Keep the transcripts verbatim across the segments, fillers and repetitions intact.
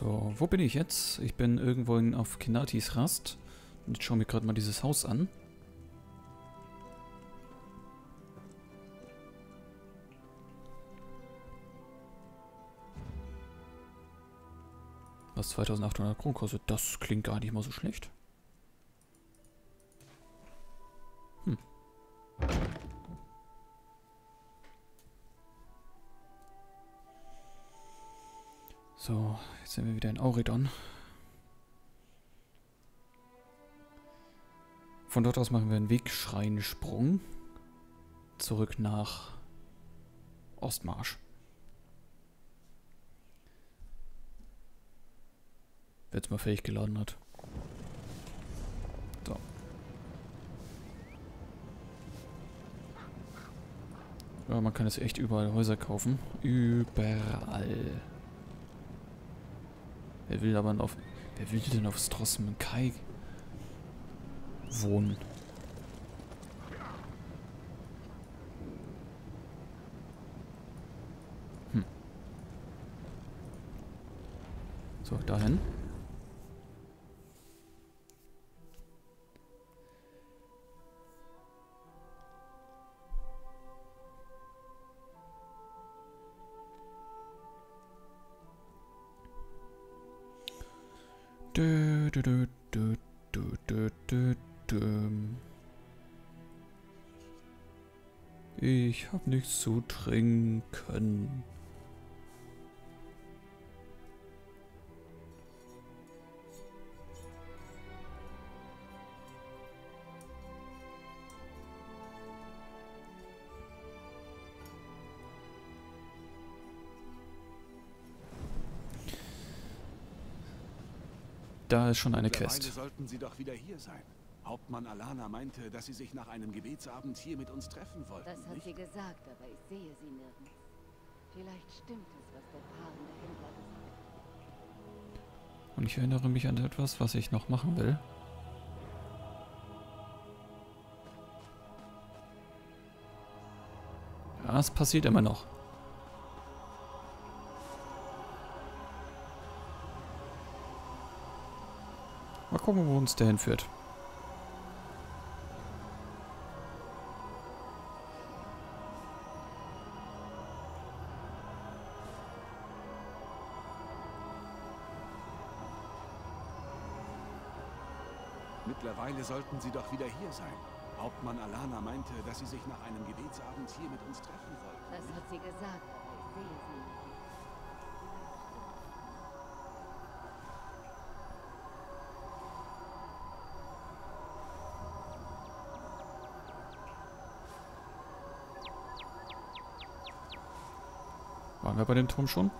So, wo bin ich jetzt? Ich bin irgendwo in, auf Kinatis Rast. Und jetzt schauen wir gerade mal dieses Haus an. Was zweitausendachthundert Kronen kostet, das klingt gar nicht mal so schlecht. Hm. So, jetzt sind wir wieder in Auridon. Von dort aus machen wir einen Wegschreiensprung zurück nach Ostmarsch. Wer jetzt mal fähig geladen hat. So. Ja, man kann jetzt echt überall Häuser kaufen. Überall. Wer will aber auf... Wer will denn auf Strossum Kai wohnen? Hm. So, dahin. Dö, dö, dö, dö, dö, dö, dö, dö. Ich hab nichts zu trinken. Da ist schon eine Quest. Sollten Sie doch wieder hier sein. Hauptmann Alana meinte, dass Sie sich nach einem Gebetsabend hier mit uns treffen wollten. Das hat nicht? sie gesagt, aber ich sehe sie nirgends. Vielleicht stimmt es, was der fahrende Händler gesagt hat. Und ich erinnere mich an etwas, was ich noch machen will. Ja, es passiert immer noch. Mal gucken, wo uns der hinführt. Mittlerweile sollten Sie doch wieder hier sein. Hauptmann Alana meinte, dass Sie sich nach einem Gebetsabend hier mit uns treffen wollten. Das hat sie gesagt, aber ich sehe sie nicht. Waren wir bei dem Turm schon?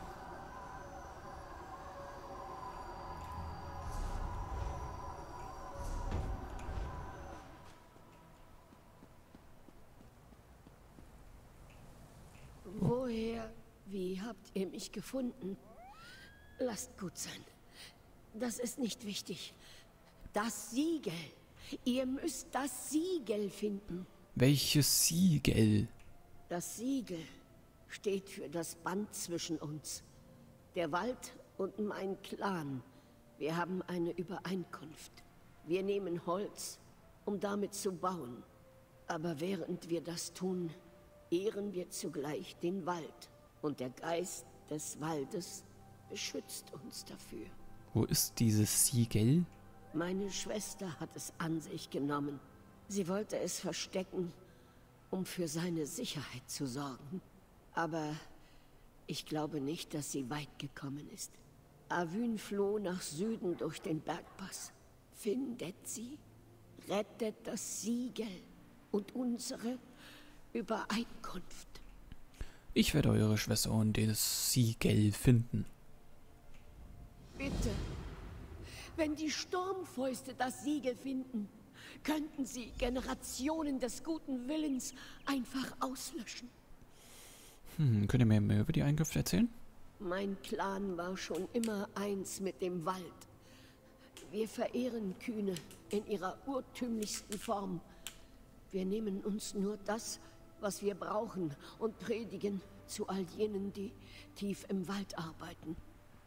Woher, wie habt ihr mich gefunden? Lasst gut sein. Das ist nicht wichtig. Das Siegel. Ihr müsst das Siegel finden. Welches Siegel? Das Siegel steht für das Band zwischen uns. Der Wald und mein Clan. Wir haben eine Übereinkunft. Wir nehmen Holz, um damit zu bauen. Aber während wir das tun, ehren wir zugleich den Wald. Und der Geist des Waldes beschützt uns dafür. Wo ist dieses Siegel? Meine Schwester hat es an sich genommen. Sie wollte es verstecken, um für seine Sicherheit zu sorgen. Aber ich glaube nicht, dass sie weit gekommen ist. Avyn floh nach Süden durch den Bergpass. Findet sie, rettet das Siegel und unsere Übereinkunft. Ich werde eure Schwester und das Siegel finden. Bitte, wenn die Sturmfäuste das Siegel finden, könnten sie Generationen des guten Willens einfach auslöschen. Hm, könnt ihr mir mehr über die Einkünfte erzählen? Mein Clan war schon immer eins mit dem Wald. Wir verehren Kühne in ihrer urtümlichsten Form. Wir nehmen uns nur das, was wir brauchen, und predigen zu all jenen, die tief im Wald arbeiten.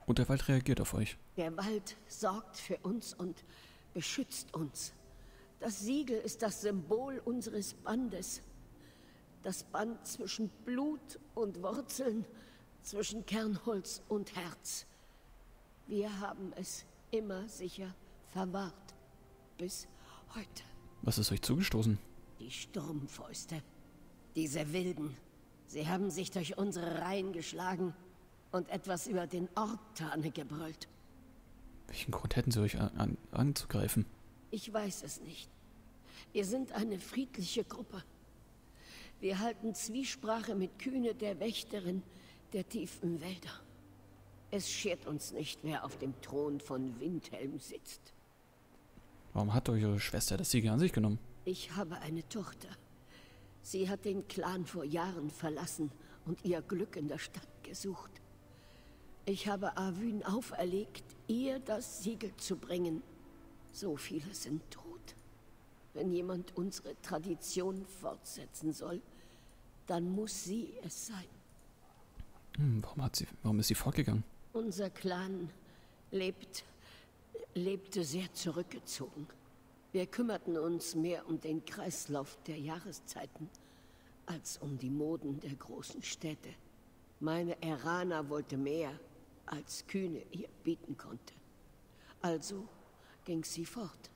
Und der Wald reagiert auf euch. Der Wald sorgt für uns und beschützt uns. Das Siegel ist das Symbol unseres Bandes. Das Band zwischen Blut und Wurzeln, zwischen Kernholz und Herz. Wir haben es immer sicher verwahrt. Bis heute. Was ist euch zugestoßen? Die Sturmfäuste. Diese Wilden. Sie haben sich durch unsere Reihen geschlagen und etwas über den Ort Tane gebrüllt. Welchen Grund hätten sie euch an, an, anzugreifen? Ich weiß es nicht. Wir sind eine friedliche Gruppe. Wir halten Zwiesprache mit Kühne, der Wächterin der tiefen Wälder. Es schert uns nicht, wer auf dem Thron von Windhelm sitzt. Warum hat eure Schwester das Siegel an sich genommen? Ich habe eine Tochter. Sie hat den Clan vor Jahren verlassen und ihr Glück in der Stadt gesucht. Ich habe Arvyn auferlegt, ihr das Siegel zu bringen. So viele sind tot. Wenn jemand unsere Tradition fortsetzen soll, dann muss sie es sein. Hm, warum hat sie, warum ist sie fortgegangen? Unser Clan lebt, lebte sehr zurückgezogen. Wir kümmerten uns mehr um den Kreislauf der Jahreszeiten als um die Moden der großen Städte. Meine Erana wollte mehr, als Kühne ihr bieten konnte. Also ging sie fort.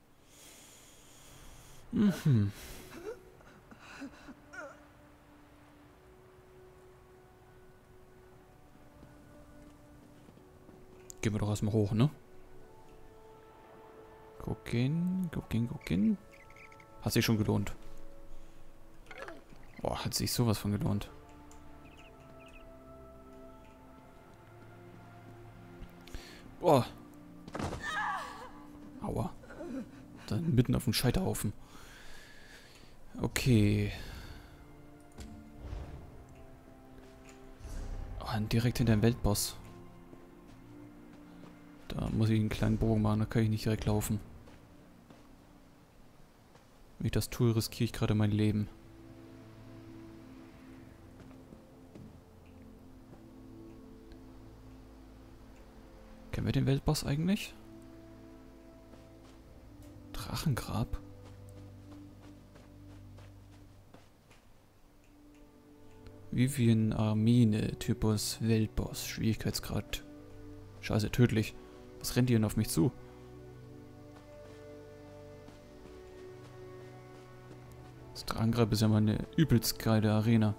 Mhm. Gehen wir doch erstmal hoch, ne? Gucken, gucken, gucken. Hat sich schon gelohnt. Boah, hat sich sowas von gelohnt. Boah. Aua. Dann mitten auf dem Scheiterhaufen. Okay. Oh, direkt hinter dem Weltboss. Da muss ich einen kleinen Bogen machen, da kann ich nicht direkt laufen. Wenn ich das tue, riskiere ich gerade mein Leben. Kennen wir den Weltboss eigentlich? Drachengrab? Vivian Armine, Typus Weltboss, Schwierigkeitsgrad. Scheiße, tödlich. Was rennt ihr denn auf mich zu? Das Drachengrab ist ja mal eine übelst geile Arena.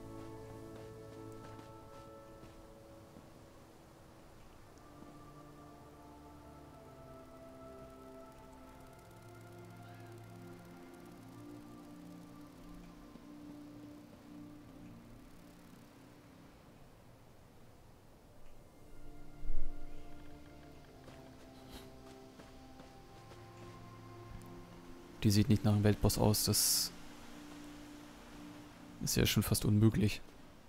Die sieht nicht nach einem Weltboss aus, das ist ja schon fast unmöglich.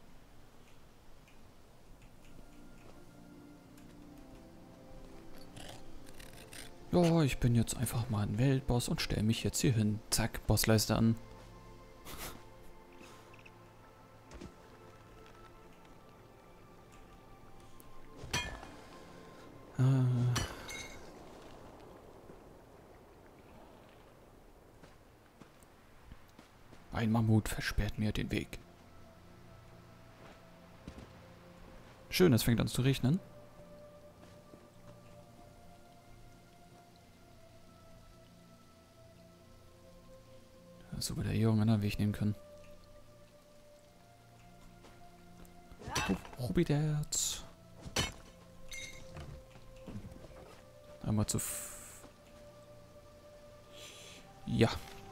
Ja, ich bin jetzt einfach mal ein Weltboss und stelle mich jetzt hier hin. Zack, Bossleiste an. äh. Ein Mammut versperrt mir den Weg. Schön, es fängt an zu regnen. So wird der hier einen anderen Weg nehmen können. Rubiderz. Einmal zu... F ja.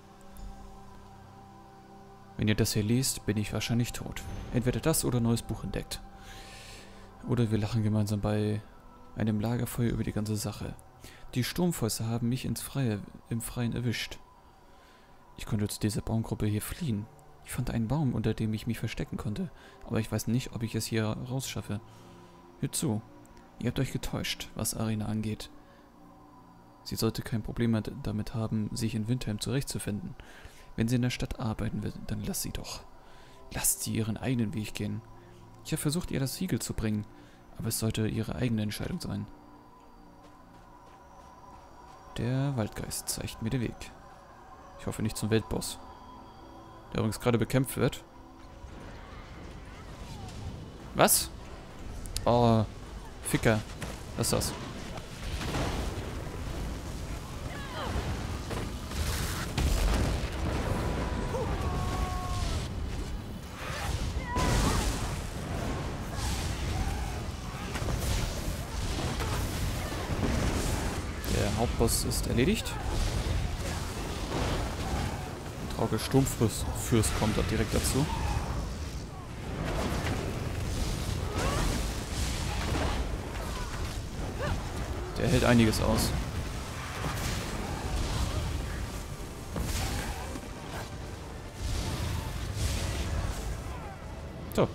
Wenn ihr das hier liest, bin ich wahrscheinlich tot. Entweder das oder ein neues Buch entdeckt. Oder wir lachen gemeinsam bei einem Lagerfeuer über die ganze Sache. Die Sturmfäuste haben mich ins Freie, im Freien erwischt. Ich konnte zu dieser Baumgruppe hier fliehen. Ich fand einen Baum, unter dem ich mich verstecken konnte. Aber ich weiß nicht, ob ich es hier rausschaffe. Hört zu. Ihr habt euch getäuscht, was Arena angeht. Sie sollte kein Problem mehr damit haben, sich in Windhelm zurechtzufinden. Wenn sie in der Stadt arbeiten will, dann lasst sie doch. Lasst sie ihren eigenen Weg gehen. Ich habe versucht, ihr das Siegel zu bringen, Aber es sollte ihre eigene Entscheidung sein. Der Waldgeist zeigt mir den Weg. Ich hoffe nicht zum Weltboss. Der übrigens gerade bekämpft wird. Was? Oh, Ficker. Was ist das? Der Hauptboss ist erledigt. Der traurige Sturmfürst kommt da direkt dazu. Der hält einiges aus. So.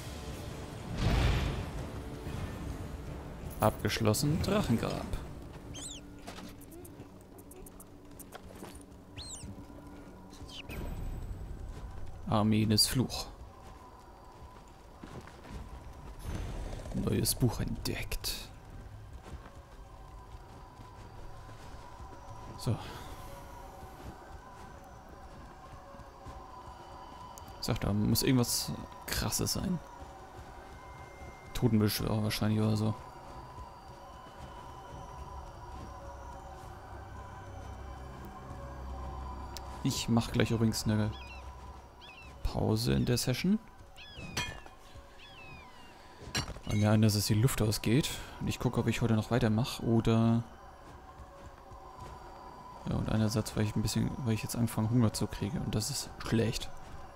Abgeschlossen, Drachengrab. Armenes Fluch. Neues Buch entdeckt. So. Sag, da muss irgendwas Krasses sein. Totenbeschwörer wahrscheinlich oder so. Ich mache gleich übrigens eine Pause in der Session. Weil mir ein, dass es die Luft ausgeht. Und ich gucke, ob ich heute noch weitermache oder... Ja, und einerseits, weil ich ein bisschen, weil ich jetzt anfange Hunger zu kriegen und das ist schlecht.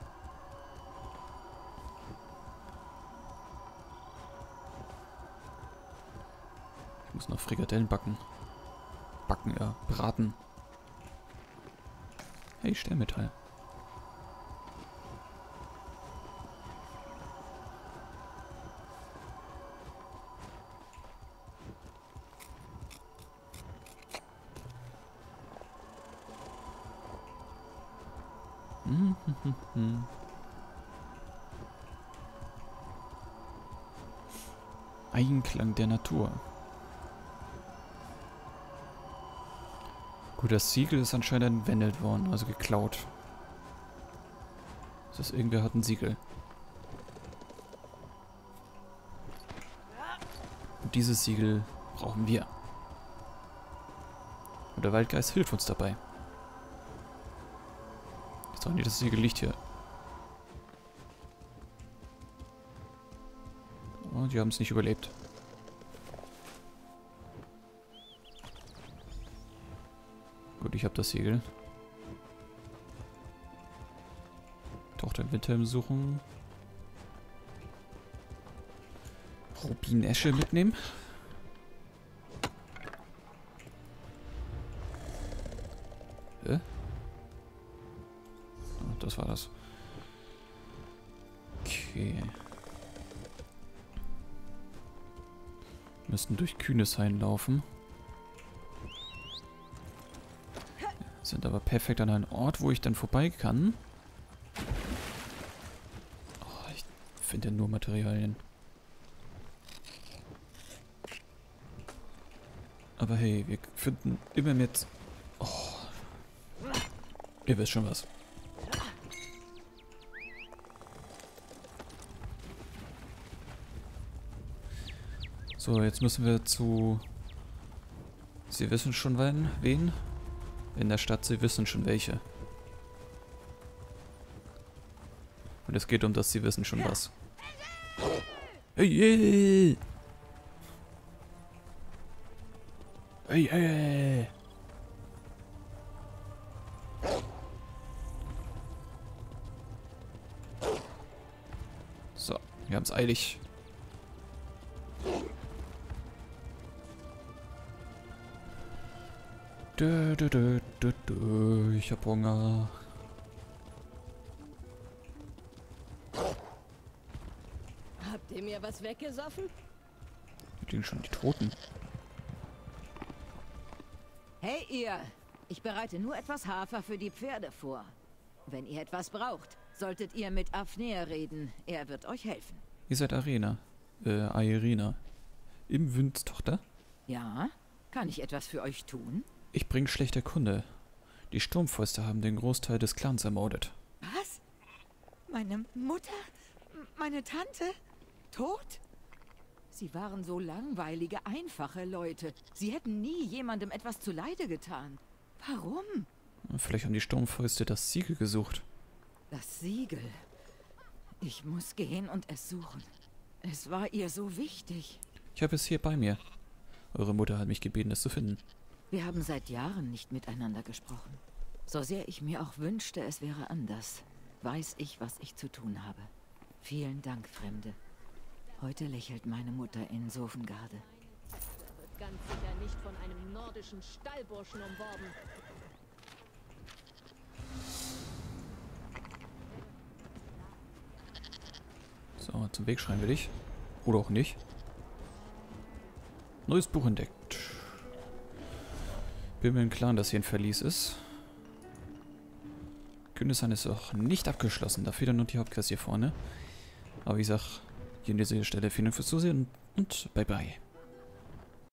Ich muss noch Frikadellen backen. Backen, ja, braten. Hey, Sternmetall. Einklang der Natur. Gut, das Siegel ist anscheinend entwendet worden, also geklaut. Das heißt, irgendwer hat ein Siegel. Und dieses Siegel brauchen wir. Und der Waldgeist hilft uns dabei. Jetzt auch nicht, das Siegel liegt hier. Oh, die haben es nicht überlebt. Gut, ich habe das Siegel. Tochter im Winter suchen. Rubinesche mitnehmen. Hä? Oh, das war das. Okay. Müssten durch Kühneshain laufen. Sind aber perfekt an einem Ort, wo ich dann vorbei kann. Oh, ich finde ja nur Materialien. Aber hey, wir finden immer mit... Oh. Ihr wisst schon was. So, jetzt müssen wir zu... Sie wissen schon wen? wen? In der Stadt, Sie wissen schon welche. Und es geht um das, Sie wissen schon was. Hey, hey! Hey, hey! So, wir haben es eilig. Dö, dö, dö, dö, dö. Ich hab Hunger. Habt ihr mir was weggesoffen? Mit denen schon die Toten. Hey ihr! Ich bereite nur etwas Hafer für die Pferde vor. Wenn ihr etwas braucht, solltet ihr mit Afnir reden. Er wird euch helfen. Ihr seid Arena. Äh, Aerina. Im Wind, Tochter? Ja? Kann ich etwas für euch tun? Ich bringe schlechte Kunde. Die Sturmfäuste haben den Großteil des Clans ermordet. Was? Meine Mutter? M- Meine Tante? Tot? Sie waren so langweilige, einfache Leute. Sie hätten nie jemandem etwas zuleide getan. Warum? Vielleicht haben die Sturmfäuste das Siegel gesucht. Das Siegel. Ich muss gehen und es suchen. Es war ihr so wichtig. Ich habe es hier bei mir. Eure Mutter hat mich gebeten, es zu finden. Wir haben seit Jahren nicht miteinander gesprochen. So sehr ich mir auch wünschte, es wäre anders, weiß ich, was ich zu tun habe. Vielen Dank, Fremde. Heute lächelt meine Mutter in Sofengarde. Er wird ganz sicher nicht von einem nordischen Stallburschen umworben. So, zum Wegschreien will ich. Oder auch nicht. Neues Buch entdeckt. Bin mir im Klaren, dass hier ein Verlies ist. Kündesheim ist auch nicht abgeschlossen. Da fehlt dann nur die Hauptquest hier vorne. Aber wie gesagt, hier an dieser Stelle vielen Dank fürs Zusehen und bye bye.